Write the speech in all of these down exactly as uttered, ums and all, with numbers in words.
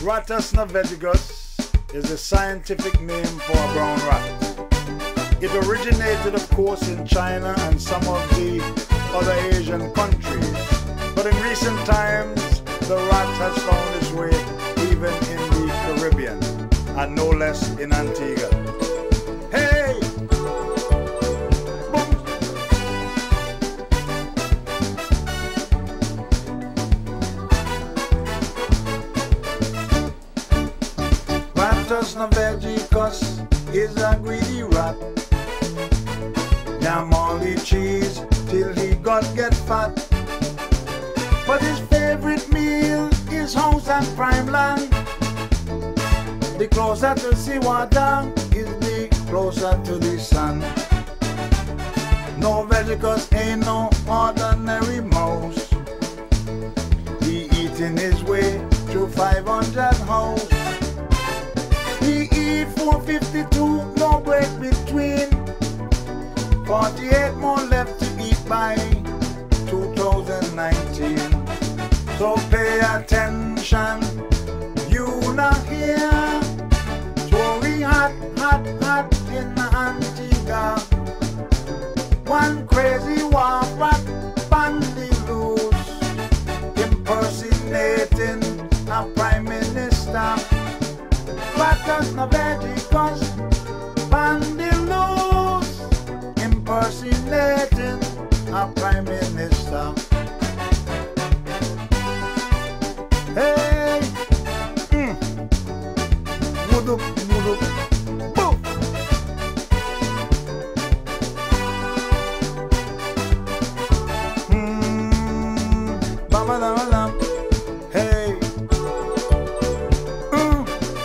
Rattus Norvegicus is the scientific name for a brown rat. It originated, of course, in China and some of the other Asian countries. But in recent times, the rat has found its way even in the Caribbean, and no less in Antigua. Hey! Boom! Rattus Norvegicus is a greedy rat. Yam all the cheese till he got get fat. But his favorite meal is house and prime land. The closer to sea water is the closer to the sun. Norvegicus ain't no ordinary mouse. He eating his way through five hundred house. He eat four fifty-two, no break between. forty-eight more left to eat by two thousand nineteen. So pay attention, you not hear. Story hot, hot, hot in Antigua. One crazy war rat bandy loose, impersonating a prime minister. Rattus Norvegicus bandy loose, impersonating a prime minister. Hey, mm. Woodoo, woodoo, boo. Hmm, bama dama dam. Hey, mm.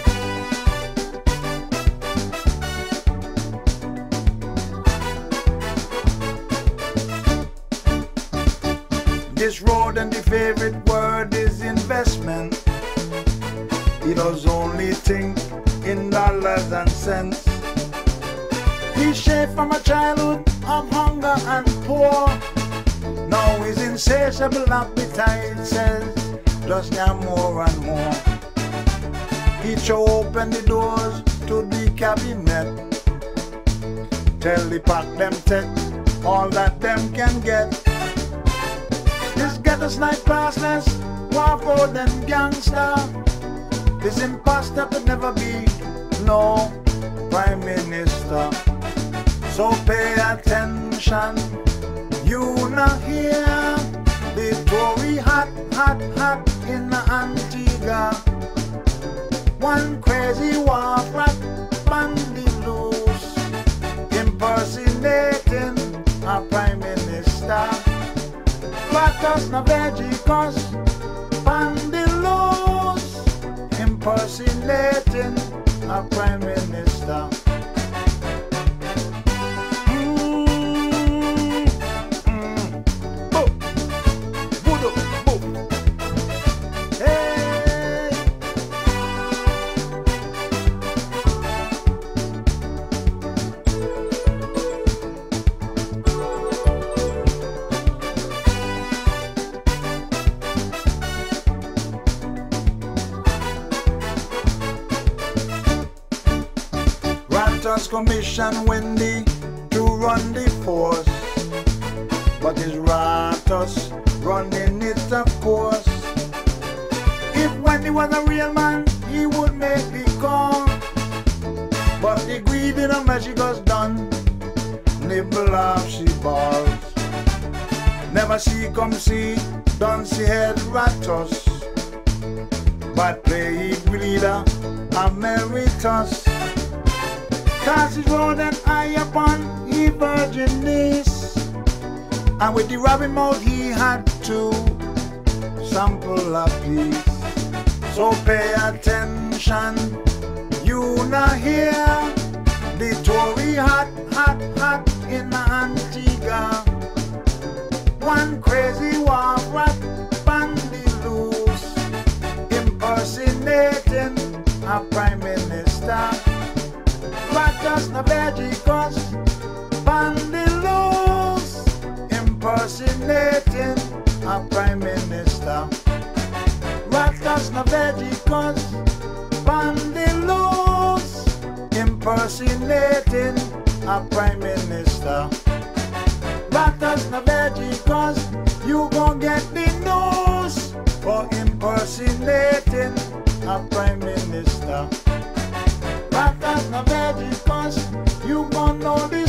This road and the favorite word is investment. He does only think in dollars and cents. He shaped from a childhood of hunger and poor. Now his insatiable appetite says, just yam more and more. He throw open the doors to the cabinet. Tell the pack them take all that them can get. This ghetto snipe classless, war rodent gangster. This imposter could never be no prime minister. So pay attention, you not hear. The Tory hot, hot, hot in Antigua. One crazy war rat bandy loose, impersonating a prime minister. Rattus Norvegicus bandy loose, impersonating a prime minister. Mm, mm, boo, voodoo, boo. Hey. Rattus commission Wendy to run the force, but it's Rattus running it, of course. If Wendy was a real man, he would make the call. But the greedy Norvegicus done nibble off she balls. Never see come see, don't see head Rattus, but play it leader emeritus. Cast his rodent eye upon he virgin knees, and with the rabbit mouth he had to sample a piece. So pay attention, you not hear. The Tory hot, hot, hot in Antigua. One crazy war rat bandy loose, impersonating a prime minister. Rattus Norvegicus bandy loose, impersonating a prime minister. Rattus Rattus Norvegicus, Bandilos, impersonating a prime minister. Rattus Norvegicus, you gon' get the nose for impersonating a prime minister. Rattus Norvegicus, you gon' know the